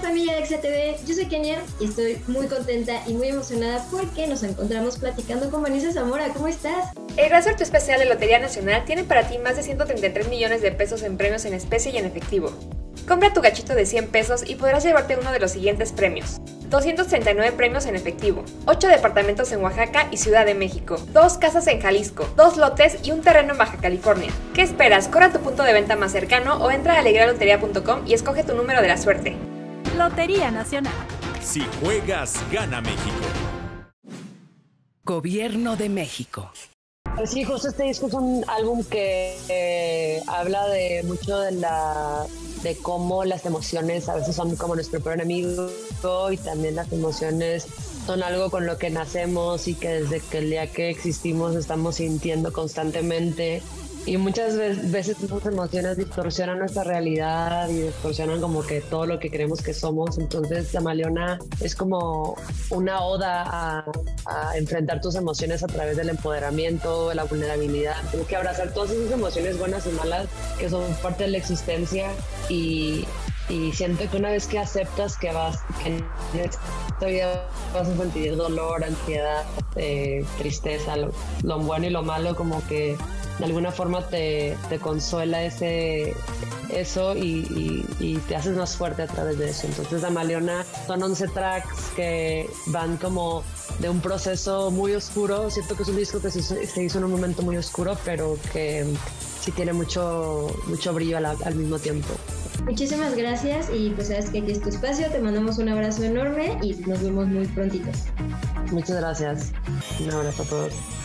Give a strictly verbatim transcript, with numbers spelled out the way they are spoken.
familia de Exa T V, yo soy Kenia y estoy muy contenta y muy emocionada porque nos encontramos platicando con Vanessa Zamora. ¿Cómo estás? El Gran Sorteo Especial de Lotería Nacional tiene para ti más de ciento treinta y tres millones de pesos en premios en especie y en efectivo. Compra tu gachito de cien pesos y podrás llevarte uno de los siguientes premios: doscientos treinta y nueve premios en efectivo, ocho departamentos en Oaxaca y Ciudad de México, dos casas en Jalisco, dos lotes y un terreno en Baja California. ¿Qué esperas? Corre a tu punto de venta más cercano o entra a alegría lotería punto com y escoge tu número de la suerte. Lotería Nacional. Si juegas, gana México. Gobierno de México. Pues sí, justo este disco es un álbum que eh, habla de mucho de la de cómo las emociones a veces son como nuestro peor enemigo, y también las emociones son algo con lo que nacemos y que desde que el día que existimos estamos sintiendo constantemente. Y muchas veces esas emociones distorsionan nuestra realidad y distorsionan como que todo lo que creemos que somos. Entonces Camaleona es como una oda a, a enfrentar tus emociones a través del empoderamiento, la vulnerabilidad. Como que abrazar todas esas emociones buenas y malas que son parte de la existencia, y, y siento que una vez que aceptas que vas, que en esta vida vas a sentir dolor, ansiedad, eh, tristeza, lo, lo bueno y lo malo, como que de alguna forma te, te consuela ese, eso y, y, y te haces más fuerte a través de eso. Entonces Camaleona son once tracks que van como de un proceso muy oscuro. Siento que es un disco que se, se hizo en un momento muy oscuro, pero que sí tiene mucho, mucho brillo al, al mismo tiempo. Muchísimas gracias y pues sabes que aquí es tu espacio, te mandamos un abrazo enorme y nos vemos muy prontito. Muchas gracias. Un abrazo a todos.